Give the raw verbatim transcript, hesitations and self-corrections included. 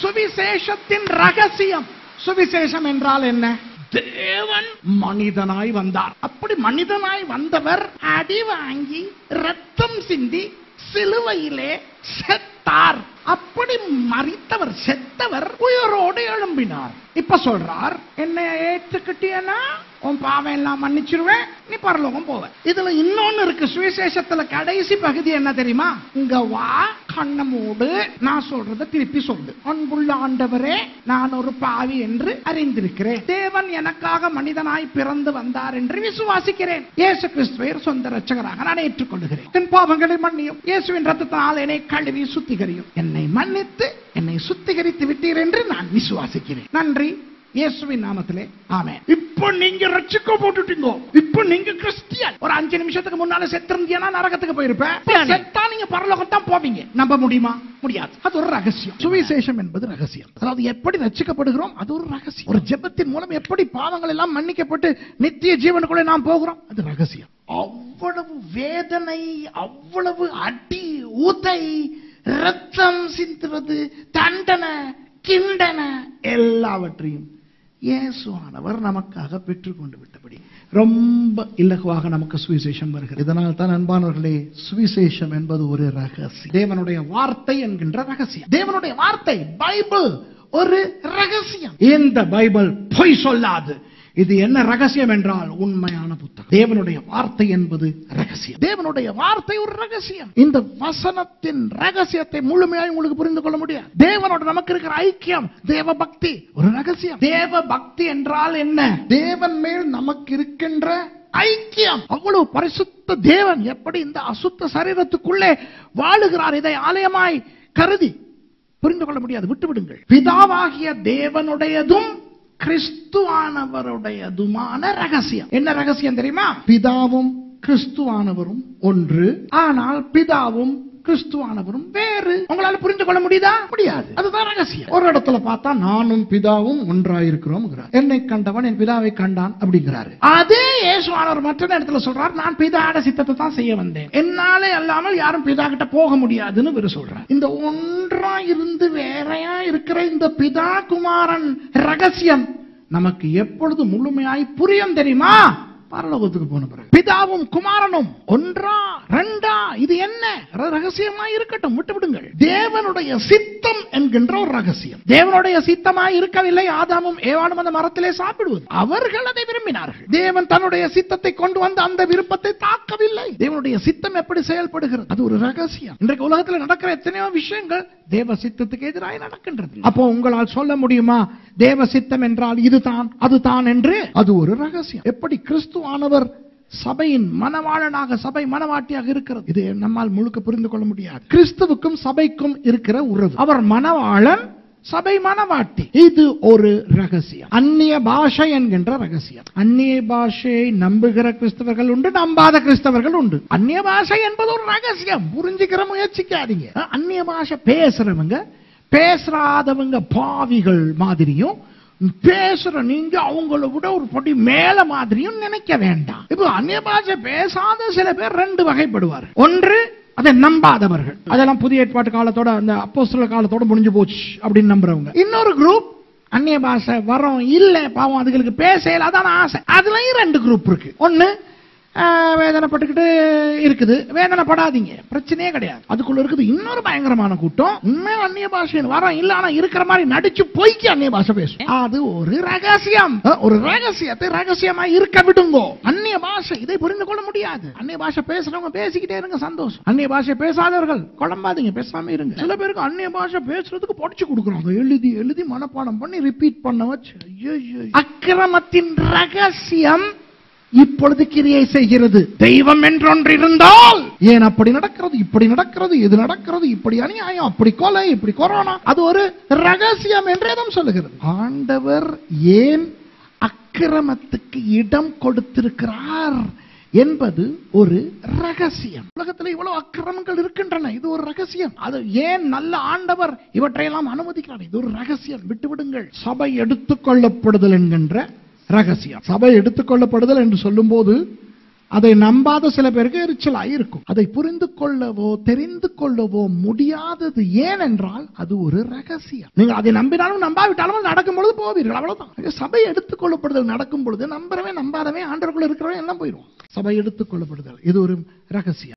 சுவிசேஷத்தின் ரகசியம். சுவிசேஷம் என்றால் என்ன? தேவன் மனிதனாய் வந்தார். அப்படி மனிதனாய் வந்தவர் அடி வாங்கி ரத்தம் சிந்தி சிலுவையிலே செத்தார். அப்படி மரித்தவர், செத்தவர் உயிரோடு எழும்பினார். இப்ப சொல்றார், என்ன ஏற்றுக்கிட்டியனா உன் பாவம் எல்லாம் மன்னிச்சிருவேன், நீ பரலோகம் போவ. இதுல இன்னொன்னு இருக்கு. சுவிசேஷத்துல கடைசி பகுதி என்ன தெரியுமா? இங்க வா, கண்ண மூடு, நான் சொல்றத திருப்பி சொல்லு. அன்புள்ள ஆண்டவரே, நான் ஒரு பாவி என்று அறிந்திருக்கிறேன். தேவன் எனக்காக மனிதனாய் பிறந்து வந்தார் என்று விசுவாசிக்கிறேன். இயேசு கிறிஸ்துவை சொந்த இரட்சகராக நான் ஏற்றுக்கொள்கிறேன். என் பாவங்களை மன்னியும். இயேசுவின் ரத்தத்தால் என்னை கழுவி சுத்திகரியும். என்னை மன்னித்து என்னை சுத்திகரித்து விட்டீர் என்று நான் விசுவாசிக்கிறேன். நன்றி, இயேசுவின் நாமத்திலே ஆமென். இப்போ நீங்க ரட்சிக்கப்பட்டுட்டீங்க. இப்போ நீங்க கிறிஸ்டியன். ஒரு அஞ்சு நிமிஷத்துக்கு முன்னால செத்திருந்தீங்கன்னா நரகத்துக்கு போயிருப்பேன். செத்தா நீங்க பரலோகம் தான் போவீங்க. நம்ப முடியுமா? முடியாது. அது ஒரு ரகசியம். சுவிசேஷம் என்பது ரகசியம். அதாவது எப்படி ரட்சிக்கப்படுகிறோம் அது ஒரு ரகசியம். ஒரு ஜெபத்தின் மூலம் எப்படி பாவங்கள் எல்லாம் மன்னிக்கப்பட்டு நித்திய ஜீவனுக்குள்ளே நாம் போகிறோம் அது ரகசியம். அவ்வளவு வேதனை, அவ்வளவு அடி உதை, ரத்தம் சிந்துவது, தண்டனை, கிண்டனை எல்லாவற்றையும் இயேசுவானவர் நமக்காக பெற்றுக் கொண்டு விட்டபடி ரொம்ப இலகுவாக நமக்கு சுவிசேஷம் வருகிறது. இதனால் தான் அன்பானவர்களே, சுவிசேஷம் என்பது ஒரு ரகசியம். தேவனுடைய வார்த்தை என்கின்ற ரகசியம். தேவனுடைய வார்த்தை பைபிள் ஒரு ரகசியம். இந்த பைபிள் பொய் சொல்லாது. இது என்ன ரகசியம் என்றால் உண்மையான புத்தகம். தேவனுடைய வார்த்தை என்பது ரகசியம். தேவனுடைய வார்த்தை ஒரு ரகசியம். இந்த வசனத்தின் ரகசியத்தை முழுமையாக உங்களுக்கு புரிந்து கொள்ள முடியாது. தேவனோட நமக்கு இருக்கிற ஐக்கியம், தேவ பக்தி ஒரு ரகசியம். தேவ பக்தி என்றால் என்ன? தேவன் மேல் நமக்கு இருக்கின்ற ஐக்கியம். அவ்வளவு பரிசுத்த தேவன் எப்படி இந்த அசுத்த சரீரத்துக்குள்ளே வாழுகிறார், இதை ஆலயமாய் கருதி புரிந்து கொள்ள முடியாது. விட்டுவிடுங்கள். பிதாவாகிய தேவனுடையதும் கிறிஸ்துவானவருடையதுமான ரகசியம். என்ன ரகசியம் தெரியுமா? பிதாவும் கிறிஸ்துவானவரும் ஒன்று, ஆனால் பிதாவும் கிறிஸ்துவானவரும் வேறு. உங்களால புரிந்து கொள்ள முடியுதா? முடியாது. அதுதான் ரகசியம். ஒரு இடத்துல பார்த்தா நானும் பிதாவும் ஒன்றாயிருக்கிறோம், என்னை கண்டவன் என் பிதாவை கண்டான் அப்படிங்கிறாரு. அதே இயேசுவானவர் மற்ற இடத்துல சொல்றார், நான் பிதாட சித்தத்தை தான் செய்ய வந்தேன், என்னாலே அல்லாமல் யாரும் பிதா கிட்ட போக முடியாதுன்னு இவர் சொல்றார். இந்த ஒன்றா இருந்து வேறையா இருக்கிற இந்த பிதா குமாரன் ரகசியம் நமக்கு எப்பொழுது முழுமையாய் புரியும் தெரியுமா? பரலோகத்துக்கு போன பிறகு. பிதாவும் குமாரனும் ஒன்றா ரெண்டா, இது என்ன ரகசியமா இருக்கட்டும், விட்டுவிடுங்கள். தேவனுடைய சித்தம் என்கின்ற ஒரு ரகசியம். தேவனுடைய சித்தமாய் இருக்கவில்லை ஆதாமும் ஏவாளும் அந்த மரத்திலே சாப்பிடுவது. அவர்கள் அதை விரும்பினார்கள். தேவன் தன்னுடைய சித்தத்தை கொண்டு வந்து அந்த விருப்பத்தை தாக்கவில்லை. தேவனுடைய சித்தம் எப்படி செயல்படுகிறது அது ஒரு ரகசியம். இன்றைக்கு உலகத்தில் நடக்கிற எத்தனையோ விஷயங்கள் தேவ சித்தத்துக்கு எதிராக நடக்கின்றது. அப்போ உங்களால் சொல்ல முடியுமா தேவ சித்தம் என்றால் இதுதான் அதுதான் என்று? அது ஒரு ரகசியம். எப்படி கிறிஸ்துவானவர் சபையின் மனவாளனாக, சபை மனவாட்டியாக இருக்கிறது, இது நம்மால் முழுக்க புரிந்து கொள்ள முடியாது. கிறிஸ்துவுக்கும் சபைக்கும் இருக்கிற உறவு. அவர் மனவாளன், சபை மனவாட்டி. இது ஒரு ரகசியம். அந்நிய பாஷை என்கின்ற ரகசியம். அந்நிய பாஷையை நம்புகிற கிறிஸ்தவர்கள் உண்டு, நம்பாத கிறிஸ்தவர்கள் உண்டு. அந்நிய பாஷை என்பது ஒரு ரகசியம். புரிஞ்சுக்கிற முயற்சிக்காதீங்க. அந்நிய பாஷை பேசுறவங்க பேசாதவங்க பாவிகள் மாதிரியும், பேசுற நீங்க அவங்கள விட ஒரு படி மேல மாதிரியும் நினைக்க வேண்டாம். இப்ப அந்நிய பாஷை பேசாத சில பேர் ரெண்டு வகைப்படுவார். ஒன்று அதை நம்பாதவர்கள், அதெல்லாம் புதிய ஏற்பாட்டு காலத்தோட அந்த அப்போஸ்தலர் காலத்தோட முடிஞ்சு போச்சு அப்படின்னு நம்புறவங்க. இன்னொரு குரூப் அந்நிய பாஷை வரோம் இல்ல பாவம் அதுகளுக்கு பேசல அதான் ஆசை. அதுலயும் ரெண்டு குரூப் இருக்கு. ஒன்னு வேதனைப்பட்டுக்கிட்டு இருக்குது, வேதனைப்படாதீங்க, பிரச்சனையே கிடையாது. அதுக்குள்ள இருக்குது இன்னொரு பயங்கரமான கூட்டம், உண்மையா அந்நிய பாஷை வரோம் இல்ல ஆனா இருக்கிற மாதிரி நடிச்சு பொய்க்கு அந்நிய பாஷை பேசும். அது ஒரு ரகசியம். ஒரு ரகசியத்தை ரகசியமா இருக்க விடுங்கோ. அந்நிய பாஷை இதை புரிந்து கொள்ள முடியாது. அந்நிய பாஷை பேசுறவங்க பேசிக்கிட்டே இருங்க, சந்தோஷம். அந்நிய பாஷை பேசாதவர்கள் குழம்பாதீங்க, பேசாம இருங்க. சில பேருக்கு அந்நிய பாஷை பேசுறதுக்கு படிச்சு கொடுக்குறாங்க, எழுதி எழுதி மனப்பாடம் பண்ணி ரிப்பீட் பண்ண வச்சு. அக்கிரமத்தின் ரகசியம் இப்பொழுது கிரியை செய்கிறது. தெய்வம் என்றொன்று இருந்தால் ஏன் அப்படி நடக்கிறது, இப்படி நடக்கிறது, இது நடக்கிறது, இப்படி அநியாயம், அப்படி கொலை, இப்படி கொரோனா, அது ஒரு ரகசியம் என்றேதான் சொல்லுகிறது. ஆண்டவர் ஏன் அக்கிரமத்துக்கு இடம் கொடுத்திருக்கிறார் என்பது ஒரு ரகசியம். உலகத்தில் இவ்வளவு அக்கிரமங்கள் இருக்கின்றன, இது ஒரு ரகசியம். அது ஏன் நல்ல ஆண்டவர் இவற்றையெல்லாம் அனுமதிக்கிறார், இது ஒரு ரகசியம். விட்டுவிடுங்கள். சபை எடுத்துக் கொள்ளப்படுதல் என்கின்ற ரகசியம். சபை எடுத்துக் கொள்ளப்படுதல் என்று சொல்லும் போது அதை நம்பாத சில பேருக்கு எரிச்சலாய் இருக்கும். அதை புரிந்து கொள்ளவோ தெரிந்து கொள்ளவோ முடியாதது ஏனென்றால் அது ஒரு ரகசியம். நீங்கள் அதை நம்பினாலும் நம்பாவிட்டாலும் நடக்கும் பொழுது போவீர்கள், அவ்வளவுதான். சபை எடுத்துக் கொள்ளப்படுதல் நடக்கும் பொழுது நம்புறவே நம்பாதவே ஆண்டவருக்குள்ள இருக்கிறவன் எல்லாம் போயிடும். சபை எடுத்துக் கொள்ளப்படுதல் இது ஒரு ரகசியம்.